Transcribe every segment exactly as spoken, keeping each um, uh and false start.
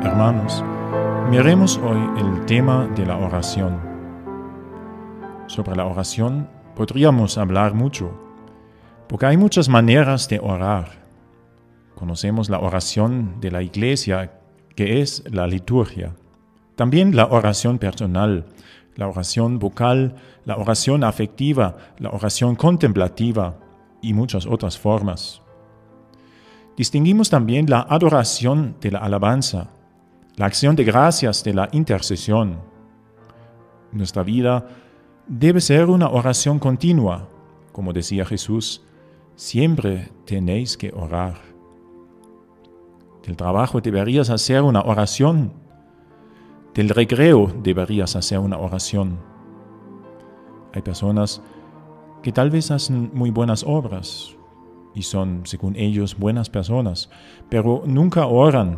Hermanos, miremos hoy el tema de la oración. Sobre la oración podríamos hablar mucho, porque hay muchas maneras de orar. Conocemos la oración de la Iglesia, que es la liturgia. También la oración personal, la oración vocal, la oración afectiva, la oración contemplativa y muchas otras formas. Distinguimos también la adoración de la alabanza, la acción de gracias de la intercesión. Nuestra vida debe ser una oración continua, como decía Jesús, siempre tenéis que orar. Del trabajo deberías hacer una oración, del recreo deberías hacer una oración. Hay personas que tal vez hacen muy buenas obras y son, según ellos, buenas personas, pero nunca oran.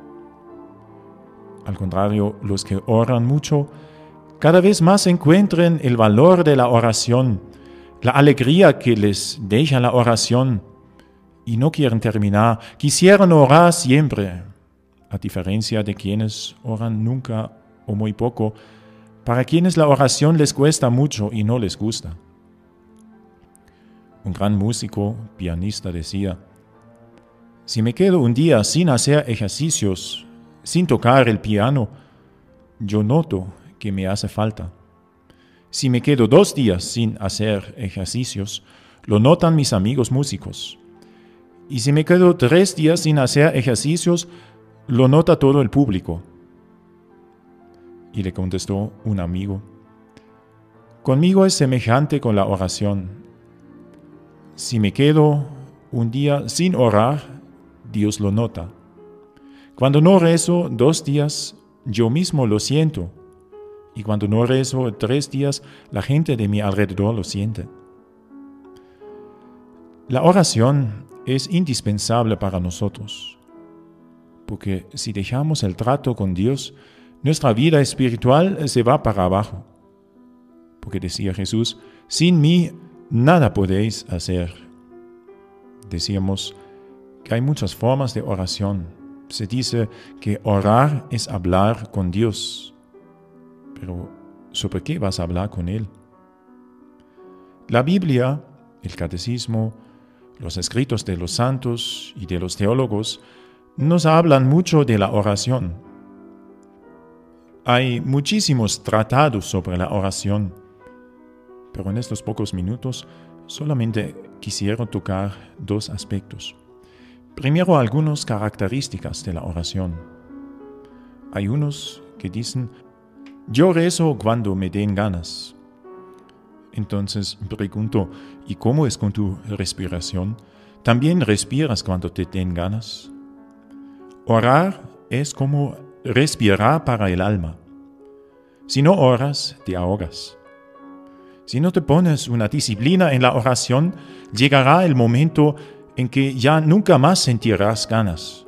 Al contrario, los que oran mucho, cada vez más encuentran el valor de la oración, la alegría que les deja la oración, y no quieren terminar, quisieran orar siempre, a diferencia de quienes oran nunca o muy poco, para quienes la oración les cuesta mucho y no les gusta. Un gran músico, pianista, decía: si me quedo un día sin hacer ejercicios, sin tocar el piano, yo noto que me hace falta. Si me quedo dos días sin hacer ejercicios, lo notan mis amigos músicos. Y si me quedo tres días sin hacer ejercicios, lo nota todo el público. Y le contestó un amigo: conmigo es semejante con la oración. Si me quedo un día sin orar, Dios lo nota. Cuando no rezo dos días, yo mismo lo siento. Y cuando no rezo tres días, la gente de mi alrededor lo siente. La oración es indispensable para nosotros, porque si dejamos el trato con Dios, nuestra vida espiritual se va para abajo. Porque decía Jesús: sin mí nada podéis hacer. Decíamos que hay muchas formas de oración. Se dice que orar es hablar con Dios. Pero ¿sobre qué vas a hablar con Él? La Biblia, el Catecismo, los escritos de los santos y de los teólogos nos hablan mucho de la oración. Hay muchísimos tratados sobre la oración, pero en estos pocos minutos solamente quisiera tocar dos aspectos. Primero, algunas características de la oración. Hay unos que dicen: yo rezo cuando me den ganas. Entonces pregunto: ¿y cómo es con tu respiración? ¿También respiras cuando te den ganas? Orar es como respirar para el alma. Si no oras, te ahogas. Si no te pones una disciplina en la oración, llegará el momento en que ya nunca más sentirás ganas.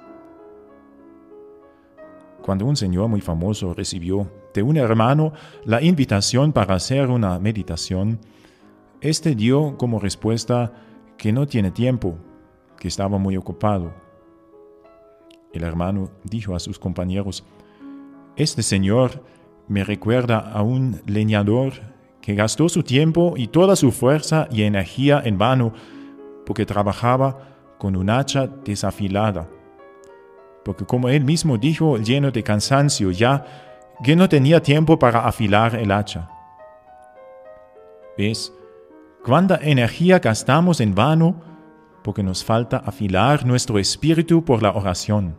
Cuando un señor muy famoso recibió de un hermano la invitación para hacer una meditación, éste dio como respuesta que no tiene tiempo, que estaba muy ocupado. El hermano dijo a sus compañeros: este señor me recuerda a un leñador que gastó su tiempo y toda su fuerza y energía en vano porque trabajaba con un hacha desafilada. Porque, como él mismo dijo, lleno de cansancio ya, que no tenía tiempo para afilar el hacha. ¿Ves? ¿Cuánta energía gastamos en vano porque nos falta afilar nuestro espíritu por la oración?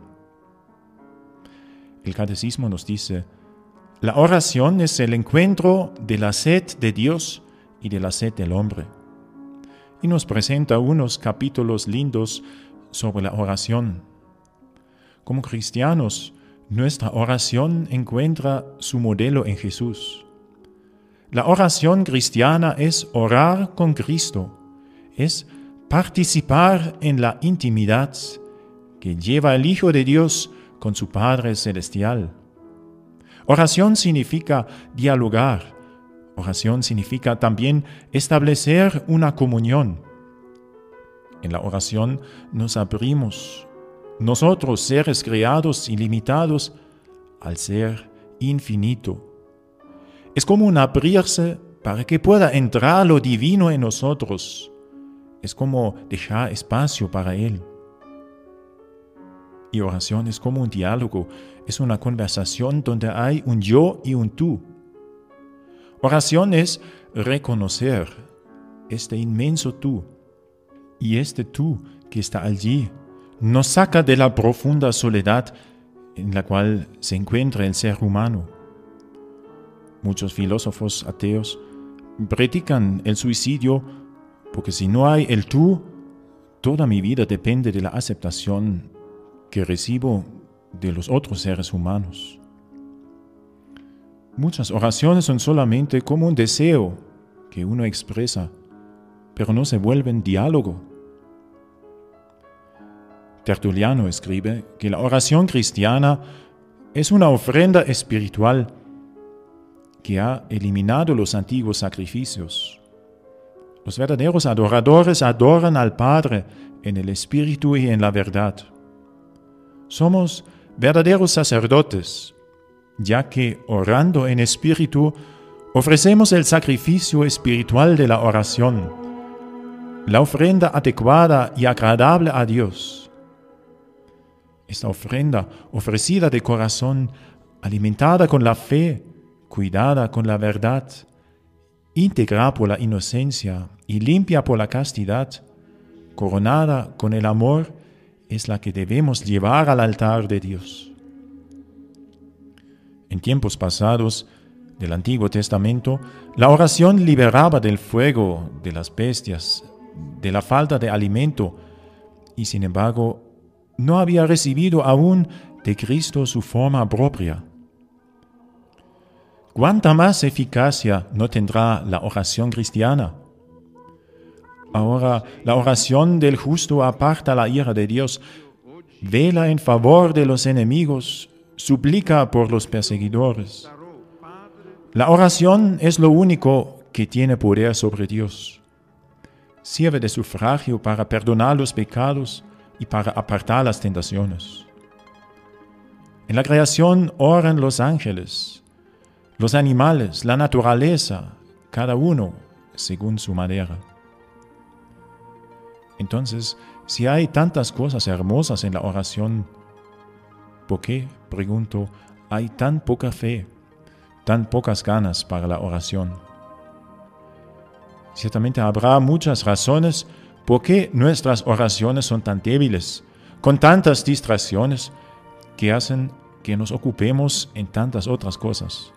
El Catecismo nos dice: la oración es el encuentro de la sed de Dios y de la sed del hombre. Y nos presenta unos capítulos lindos sobre la oración. Como cristianos, nuestra oración encuentra su modelo en Jesús. La oración cristiana es orar con Cristo, es participar en la intimidad que lleva el Hijo de Dios con su Padre Celestial. Oración significa dialogar. Oración significa también establecer una comunión. En la oración nos abrimos nosotros seres creados y limitados, al ser infinito. Es como un abrirse para que pueda entrar lo divino en nosotros. Es como dejar espacio para Él. Y oración es como un diálogo, es una conversación donde hay un yo y un tú. Oración es reconocer este inmenso tú, y este tú que está allí nos saca de la profunda soledad en la cual se encuentra el ser humano. Muchos filósofos ateos predican el suicidio porque si no hay el tú, toda mi vida depende de la aceptación que recibo de los otros seres humanos. Muchas oraciones son solamente como un deseo que uno expresa, pero no se vuelven diálogo. Tertuliano escribe que la oración cristiana es una ofrenda espiritual que ha eliminado los antiguos sacrificios. Los verdaderos adoradores adoran al Padre en el Espíritu y en la verdad. Somos verdaderos sacerdotes, ya que orando en espíritu ofrecemos el sacrificio espiritual de la oración, la ofrenda adecuada y agradable a Dios. Esta ofrenda ofrecida de corazón, alimentada con la fe, cuidada con la verdad, íntegra por la inocencia y limpia por la castidad, coronada con el amor, es la que debemos llevar al altar de Dios. En tiempos pasados del Antiguo Testamento, la oración liberaba del fuego, de las bestias, de la falta de alimento, y sin embargo, no había recibido aún de Cristo su forma propia. ¿Cuánta más eficacia no tendrá la oración cristiana? Ahora, la oración del justo aparta la ira de Dios, vela en favor de los enemigos, suplica por los perseguidores. La oración es lo único que tiene poder sobre Dios. Sirve de sufragio para perdonar los pecados y para apartar las tentaciones. En la creación oran los ángeles, los animales, la naturaleza, cada uno según su manera. Entonces, si hay tantas cosas hermosas en la oración, ¿por qué, pregunto, hay tan poca fe, tan pocas ganas para la oración? Ciertamente habrá muchas razones por qué nuestras oraciones son tan débiles, con tantas distracciones que hacen que nos ocupemos en tantas otras cosas.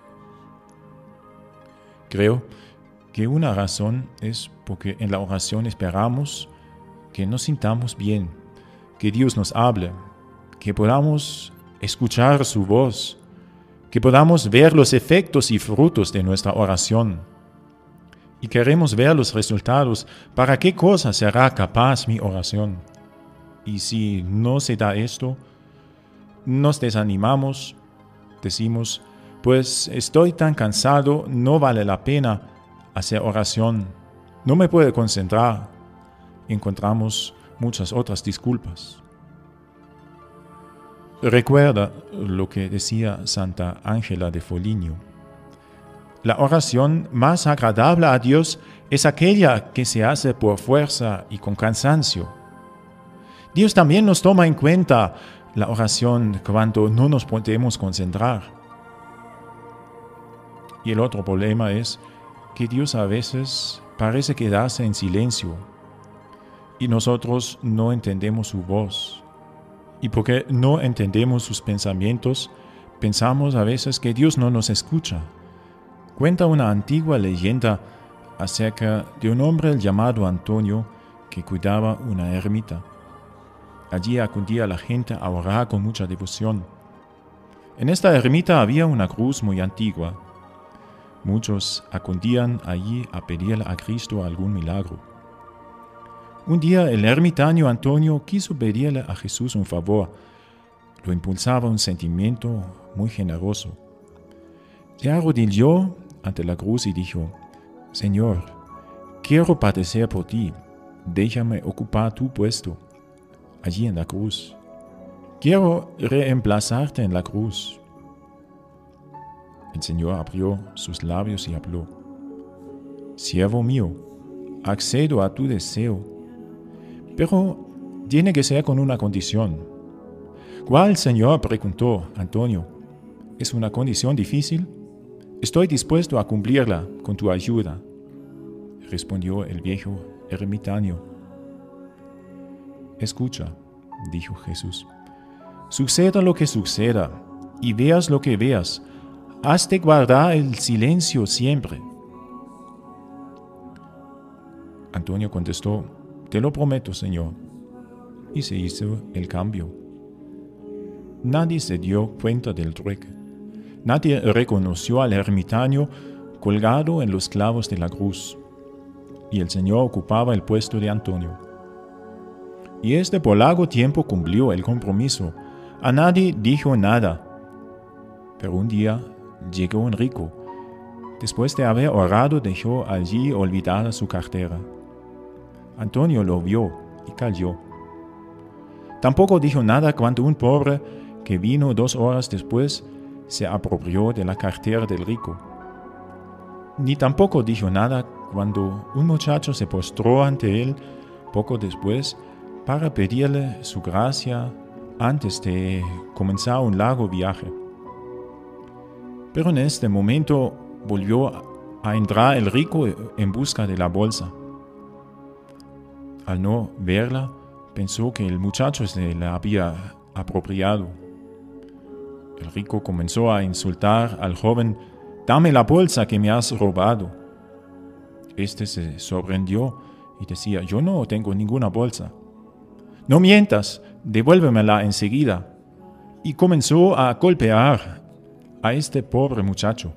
Creo que una razón es porque en la oración esperamos que nos sintamos bien, que Dios nos hable, que podamos escuchar su voz, que podamos ver los efectos y frutos de nuestra oración. Y queremos ver los resultados, ¿para qué cosa será capaz mi oración? Y si no se da esto, nos desanimamos, decimos, pues estoy tan cansado, no vale la pena hacer oración, no me puedo concentrar. Encontramos muchas otras disculpas. Recuerda lo que decía Santa Ángela de Foligno. La oración más agradable a Dios es aquella que se hace por fuerza y con cansancio. Dios también nos toma en cuenta la oración cuando no nos podemos concentrar. Y el otro problema es que Dios a veces parece quedarse en silencio y nosotros no entendemos su voz. Y porque no entendemos sus pensamientos, pensamos a veces que Dios no nos escucha. Cuenta una antigua leyenda acerca de un hombre llamado Antonio que cuidaba una ermita. Allí acudía la gente a orar con mucha devoción. En esta ermita había una cruz muy antigua. Muchos acudían allí a pedirle a Cristo algún milagro. Un día el ermitaño Antonio quiso pedirle a Jesús un favor. Lo impulsaba un sentimiento muy generoso. Se arrodilló ante la cruz y dijo: Señor, quiero padecer por ti, déjame ocupar tu puesto allí en la cruz. quiero reemplazarte en la cruz. El Señor abrió sus labios y habló: Siervo mío, accedo a tu deseo, pero tiene que ser con una condición. ¿Cuál, Señor?, preguntó Antonio. ¿Es una condición difícil? Estoy dispuesto a cumplirla con tu ayuda, respondió el viejo ermitaño. Escucha, dijo Jesús, suceda lo que suceda, y veas lo que veas, has de guardar el silencio siempre. Antonio contestó: Te lo prometo, Señor. Y se hizo el cambio. Nadie se dio cuenta del trueque. Nadie reconoció al ermitaño colgado en los clavos de la cruz. Y el Señor ocupaba el puesto de Antonio. Y este por largo tiempo cumplió el compromiso. A nadie dijo nada. Pero un día llegó un rico. Después de haber orado, dejó allí olvidada su cartera. Antonio lo vio y calló. Tampoco dijo nada cuando un pobre que vino dos horas después se apropió de la cartera del rico. Ni tampoco dijo nada cuando un muchacho se postró ante él poco después para pedirle su gracia antes de comenzar un largo viaje. Pero en este momento volvió a entrar el rico en busca de la bolsa. Al no verla, pensó que el muchacho se la había apropiado. El rico comenzó a insultar al joven: «Dame la bolsa que me has robado». Este se sorprendió y decía: «Yo no tengo ninguna bolsa». «No mientas, devuélvemela enseguida». Y comenzó a golpear a este pobre muchacho.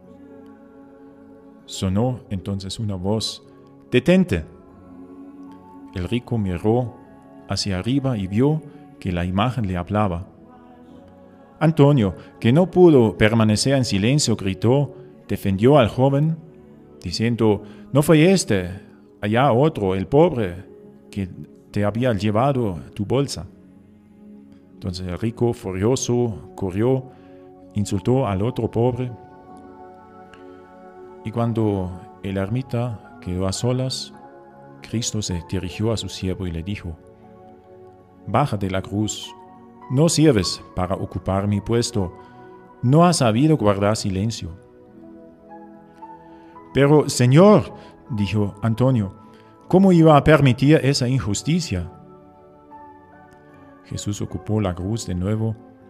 Sonó entonces una voz: «Detente». El rico miró hacia arriba y vio que la imagen le hablaba. Antonio, que no pudo permanecer en silencio, gritó, defendió al joven, diciendo: «No fue este, allá otro, el pobre, que te había llevado tu bolsa». Entonces el rico, furioso, corrió, insultó al otro pobre. Y cuando el ermita quedó a solas, Cristo se dirigió a su siervo y le dijo: «Baja de la cruz, no sirves para ocupar mi puesto, no has sabido guardar silencio». «Pero, Señor», dijo Antonio, «¿cómo iba a permitir esa injusticia?». Jesús ocupó la cruz de nuevo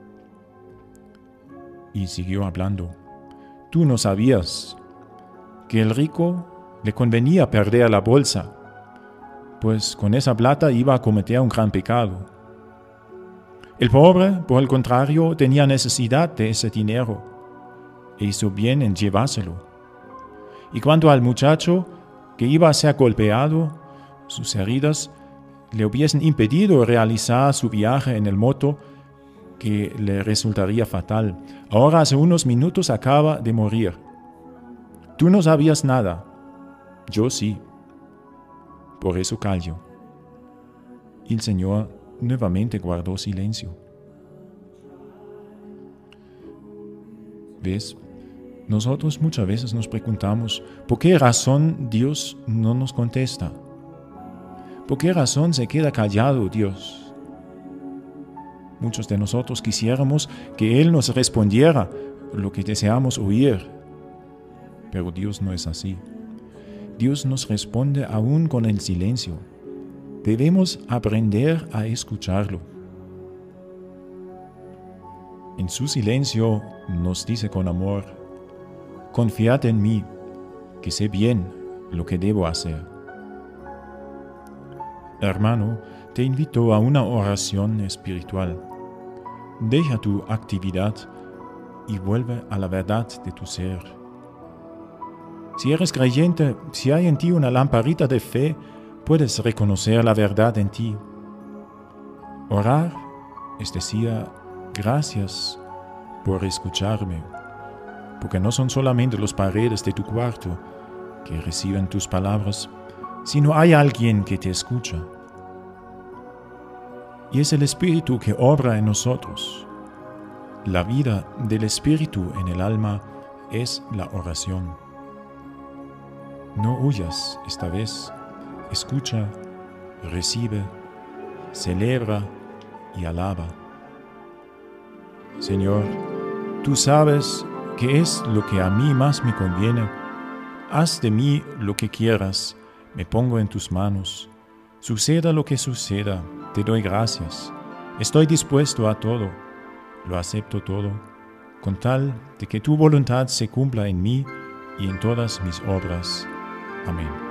y siguió hablando: «Tú no sabías que el rico le convenía perder la bolsa, pues con esa plata iba a cometer un gran pecado. El pobre, por el contrario, tenía necesidad de ese dinero e hizo bien en llevárselo. Y cuanto al muchacho que iba a ser golpeado, sus heridas le hubiesen impedido realizar su viaje en el moto que le resultaría fatal. Ahora hace unos minutos acaba de morir. Tú no sabías nada, yo sí. Por eso callo». Y el Señor nuevamente guardó silencio. ¿Ves? Nosotros muchas veces nos preguntamos: ¿por qué razón Dios no nos contesta? ¿Por qué razón se queda callado Dios? Muchos de nosotros quisiéramos que Él nos respondiera lo que deseamos oír, pero Dios no es así. Dios nos responde aún con el silencio. Debemos aprender a escucharlo. En su silencio nos dice con amor: «Confiad en mí, que sé bien lo que debo hacer». Hermano, te invito a una oración espiritual. Deja tu actividad y vuelve a la verdad de tu ser. Si eres creyente, si hay en ti una lamparita de fe, puedes reconocer la verdad en ti. Orar es decir: «Gracias por escucharme», porque no son solamente las paredes de tu cuarto que reciben tus palabras, sino hay alguien que te escucha. y es el Espíritu que obra en nosotros. La vida del Espíritu en el alma es la oración. No huyas esta vez, escucha, recibe, celebra y alaba. Señor, tú sabes qué es lo que a mí más me conviene. Haz de mí lo que quieras, me pongo en tus manos. Suceda lo que suceda, te doy gracias. Estoy dispuesto a todo, lo acepto todo, con tal de que tu voluntad se cumpla en mí y en todas mis obras. Amén.